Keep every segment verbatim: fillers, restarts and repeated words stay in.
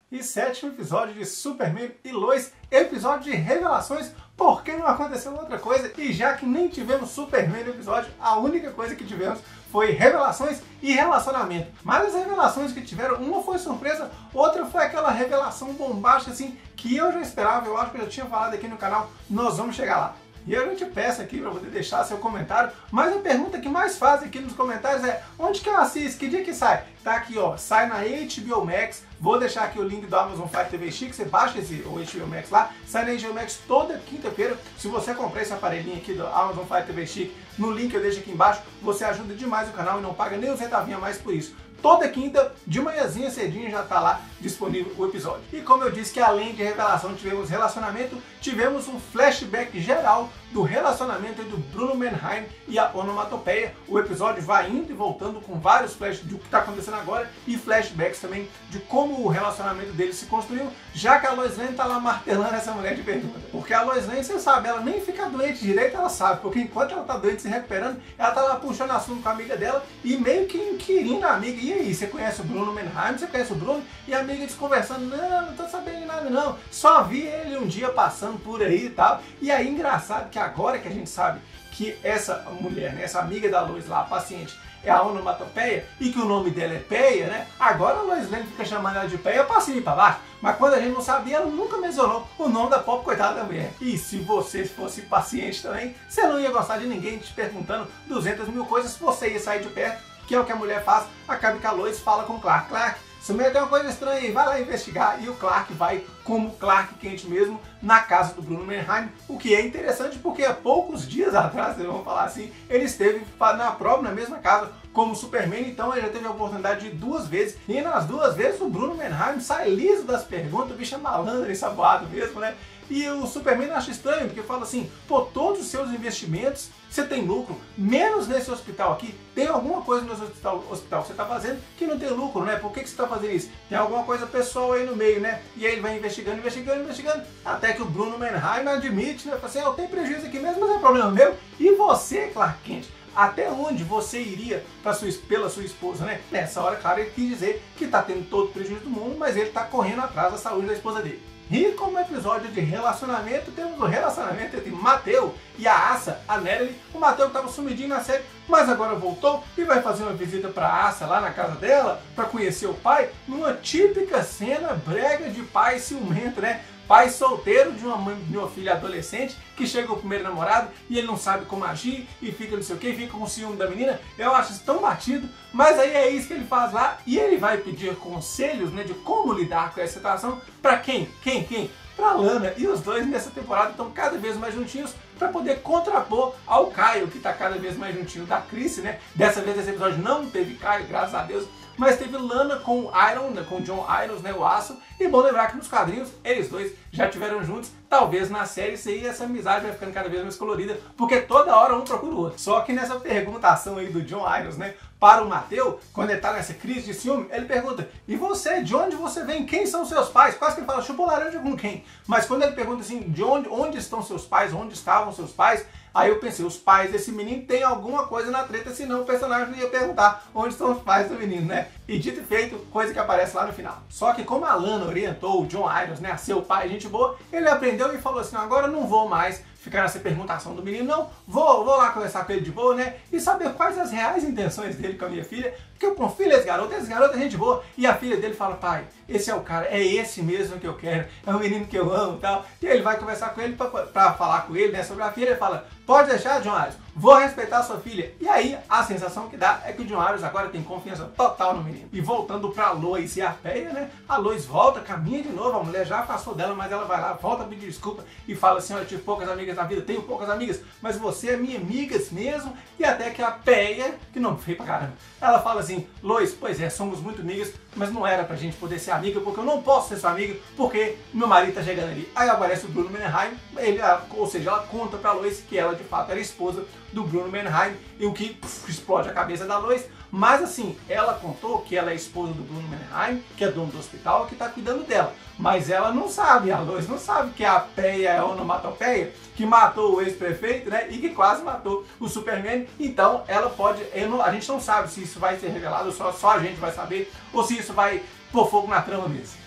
E sétimo episódio de Superman e Lois, episódio de revelações, porque não aconteceu outra coisa, e já que nem tivemos Superman no episódio, a única coisa que tivemos foi revelações e relacionamento. Mas as revelações que tiveram, uma foi surpresa, outra foi aquela revelação bombástica assim, que eu já esperava, eu acho que eu já tinha falado aqui no canal, nós vamos chegar lá. E eu já te peço aqui para poder deixar seu comentário, mas a pergunta que mais fazem aqui nos comentários é: onde que eu assisto? Que dia que sai? Tá aqui, ó, sai na H B O Max, vou deixar aqui o link do Amazon Fire T V Chic, você baixa esse, o H B O Max lá, sai na H B O Max toda quinta-feira. Se você comprar esse aparelhinho aqui do Amazon Fire T V Chic, no link eu deixo aqui embaixo, você ajuda demais o canal e não paga nem um centavinho a mais por isso. Toda quinta, de manhãzinha cedinho, já está lá disponível o episódio. E como eu disse que além de revelação tivemos relacionamento, tivemos um flashback geral do relacionamento entre o Bruno Mannheim e a Onomatopeia. O episódio vai indo e voltando com vários flashes do que está acontecendo agora e flashbacks também de como o relacionamento deles se construiu, já que a Lois Lane está lá martelando essa mulher de pergunta. Porque a Lois Lane, você sabe, ela nem fica doente direito, ela sabe, porque enquanto ela está doente se recuperando, ela está lá puxando assunto com a amiga dela e meio que inquirindo a amiga: e aí, você conhece o Bruno Mannheim? Você conhece o Bruno? E a amiga desconversando: não, não tô sabendo de nada não, só vi ele um dia passando por aí e tal. E aí, engraçado que agora que a gente sabe que essa mulher, né, essa amiga da Lois lá, a paciente, é a Onomatopeia, e que o nome dela é Peia, né? Agora a Lois Lane fica chamando ela de Peia pra cima e pra baixo. Mas quando a gente não sabia, ela nunca mencionou o nome da pobre coitada da mulher. E se você fosse paciente também, você não ia gostar de ninguém te perguntando duzentas mil coisas, se você ia sair de perto, que é o que a mulher faz. Acaba que a Lois fala com o Clark: Clark, se mulher tem uma coisa estranha aí, vai lá investigar. E o Clark vai como Clark Kent mesmo na casa do Bruno Mannheim, o que é interessante porque há poucos dias atrás, vamos falar assim, ele esteve na própria, na mesma casa como Superman, então ele já teve a oportunidade de ir duas vezes, e nas duas vezes o Bruno Mannheim sai liso das perguntas, o bicho é malandro e saboado mesmo, né? E o Superman acha estranho, porque fala assim: pô, todos os seus investimentos, você tem lucro, menos nesse hospital aqui. Tem alguma coisa nesse hospital, hospital que você está fazendo que não tem lucro, né? Por que, que você está fazendo isso? Tem alguma coisa pessoal aí no meio, né? E aí ele vai investigando, investigando, investigando, até que o Bruno Mannheim admite, né? Fala assim: eu tenho prejuízo aqui mesmo, mas é problema meu. E você, Clark Kent, até onde você iria pra sua, pela sua esposa, né? Nessa hora, claro, ele quis dizer que está tendo todo o prejuízo do mundo, mas ele está correndo atrás da saúde da esposa dele. E como episódio de relacionamento, temos o relacionamento entre Mateo e a Asa, a Natalie. O Mateo estava sumidinho na série, mas agora voltou e vai fazer uma visita para a Asa lá na casa dela, para conhecer o pai, numa típica cena brega de pai ciumento, né? Pai solteiro de uma, mãe, de uma filha adolescente que chega o primeiro namorado e ele não sabe como agir e fica não sei o que, fica com ciúme da menina. Eu acho isso tão batido, mas aí é isso que ele faz lá e ele vai pedir conselhos, né, de como lidar com essa situação para quem? Quem? Quem? Para Lana. E os dois nessa temporada estão cada vez mais juntinhos para poder contrapor ao Caio, que está cada vez mais juntinho da Chris, né? Dessa vez esse episódio não teve Caio, graças a Deus, mas teve Lana com o Iron, né, com o John Irons, né, o Aço. E bom lembrar que nos quadrinhos eles dois já tiveram juntos. Talvez na série isso aí, essa amizade vai ficando cada vez mais colorida, porque toda hora um procura o outro. Só que nessa perguntação aí do John Irons, né, para o Mateo, quando ele tá nessa crise de ciúme, ele pergunta: e você, de onde você vem? Quem são seus pais? Quase que ele fala: chupa laranja com quem? Mas quando ele pergunta assim: de onde, onde estão seus pais? Onde estavam seus pais? Aí eu pensei: os pais desse menino têm alguma coisa na treta, senão o personagem não ia perguntar onde estão os pais do menino, né? E dito e feito, coisa que aparece lá no final. Só que como a Lana orientou o John Irons, né, a ser o pai, gente boa, ele aprendeu e falou assim: agora eu não vou mais ficar nessa perguntação do menino, não, vou, vou lá conversar com ele de boa, né, e saber quais as reais intenções dele com a minha filha, porque eu confio nesse garoto, esse garoto é gente boa. E a filha dele fala: pai, esse é o cara, é esse mesmo que eu quero, é o menino que eu amo e tal. E ele vai conversar com ele para falar com ele, né, sobre a filha. Ele fala: pode deixar, John Irons, vou respeitar a sua filha. E aí a sensação que dá é que o John Irons agora tem confiança total no menino. E voltando pra Lois e a Peia, né, a Lois volta, caminha de novo, a mulher já afastou dela, mas ela vai lá, volta a pedir desculpa e fala assim: olha, eu tive poucas amigas na vida, tenho poucas amigas, mas você é minha amiga mesmo. E até que a Peia, que não feio pra caramba, ela fala assim: Lois, pois é, somos muito amigas, mas não era pra gente poder ser amiga, porque eu não posso ser sua amiga, porque meu marido tá chegando ali. Aí aparece o Bruno Mannheim, ele, ou seja, ela conta pra Lois que ela de fato era esposa do Bruno Mannheim, e o que puf, explode a cabeça da Lois. Mas assim, ela contou que ela é esposa do Bruno Mannheim, que é dono do hospital, que está cuidando dela. Mas ela não sabe, a Lois não sabe que a Peia é a Onomatopeia, que matou o ex-prefeito, né, e que quase matou o Superman. Então ela pode, não, a gente não sabe se isso vai ser revelado, só, só a gente vai saber, ou se isso vai pôr fogo na trama mesmo.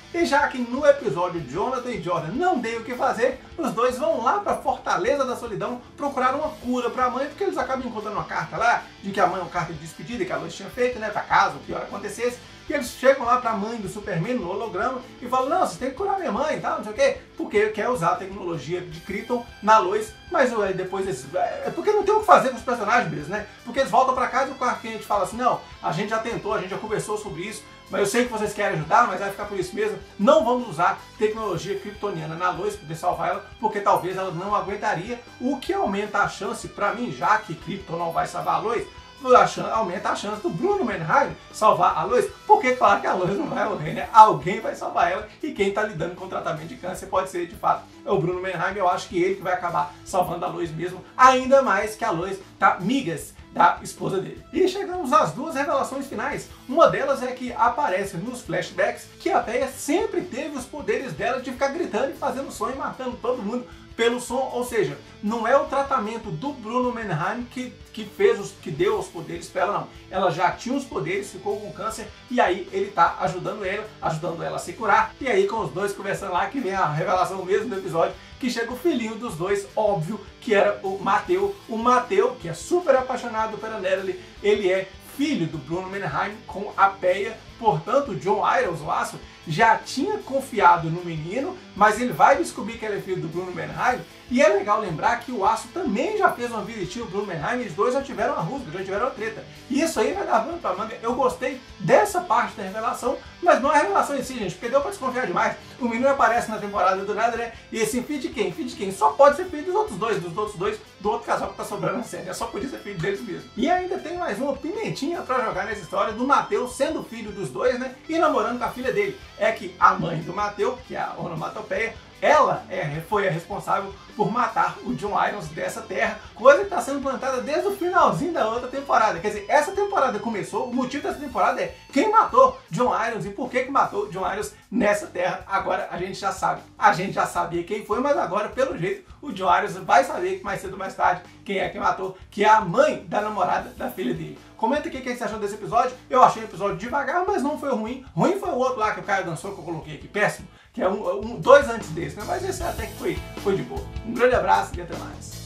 E já que no episódio Jonathan e Jordan não tem o que fazer, os dois vão lá para Fortaleza da Solidão procurar uma cura para a mãe, porque eles acabam encontrando uma carta lá de que a mãe é uma carta de despedida que a Lois tinha feito, né, para caso o pior acontecesse. E eles chegam lá para a mãe do Superman no holograma e falam: não, você tem que curar minha mãe e tal, não sei o quê, porque quer usar a tecnologia de Krypton na Lois, mas aí depois eles... é porque não tem o que fazer com os personagens mesmo, né? Porque eles voltam para casa e o Clark Kent fala assim: não, a gente já tentou, a gente já conversou sobre isso, mas eu sei que vocês querem ajudar, mas vai ficar por isso mesmo. Não vamos usar tecnologia kryptoniana na Lois para poder salvar ela, porque talvez ela não aguentaria, o que aumenta a chance, para mim, já que Krypton não vai salvar a Lois, aumenta a chance do Bruno Mannheim salvar a Lois, porque claro que a Lois não vai morrer, né? Alguém vai salvar ela, e quem está lidando com o tratamento de câncer pode ser, de fato, é o Bruno Mannheim. Eu acho que ele que vai acabar salvando a Lois mesmo, ainda mais que a Lois tá migas da esposa dele. E chegamos às duas revelações finais. Uma delas é que aparece nos flashbacks que a Theia sempre teve os poderes dela de ficar gritando e fazendo som e matando todo mundo pelo som, ou seja, não é o tratamento do Bruno Mannheim que, que fez os, que deu os poderes para ela, não. Ela já tinha os poderes, ficou com câncer, e aí ele tá ajudando ela, ajudando ela a se curar. E aí com os dois conversando lá, que vem a revelação mesmo do episódio, que chega o filhinho dos dois, óbvio, que era o Mateu. O Mateu, que é super apaixonado pela Natalie, ele é filho do Bruno Mannheim com a Peia. Portanto, o John Irons, o Aço, já tinha confiado no menino, mas ele vai descobrir que ele é filho do Bruno Mannheim. E é legal lembrar que o Aço também já fez uma visitinha ao Bruno Mannheim, e os dois já tiveram uma rusga, já tiveram uma treta. E isso aí vai dar pano pra manga. Eu gostei dessa parte da revelação, mas não é a revelação em si, gente, porque deu pra desconfiar demais. O menino aparece na temporada do nada, né? E esse filho de quem? Filho de quem? Só pode ser filho dos outros dois, dos outros dois, do outro casal que tá sobrando na série. Só podia ser filho deles mesmo. E ainda tem mais uma pimentinha pra jogar nessa história do Mateu sendo filho dos dois, né? E namorando com a filha dele. É que a mãe do Mateu, que é a onomatopeia, ela é, foi a responsável por matar o John Irons dessa terra, coisa que está sendo plantada desde o finalzinho da outra temporada. Quer dizer, essa temporada começou, o motivo dessa temporada é quem matou John Irons e por que que matou John Irons nessa terra. Agora a gente já sabe. A gente já sabia quem foi, mas agora, pelo jeito, o John Irons vai saber que mais cedo ou mais tarde quem é que matou, que é a mãe da namorada da filha dele. Comenta aqui o que você achou desse episódio. Eu achei o episódio devagar, mas não foi ruim. Ruim foi o outro lá que o Caio dançou, que eu coloquei aqui, péssimo. Que é um, um dois antes desse, né? Mas esse até que foi, foi de boa. Um grande abraço e até mais.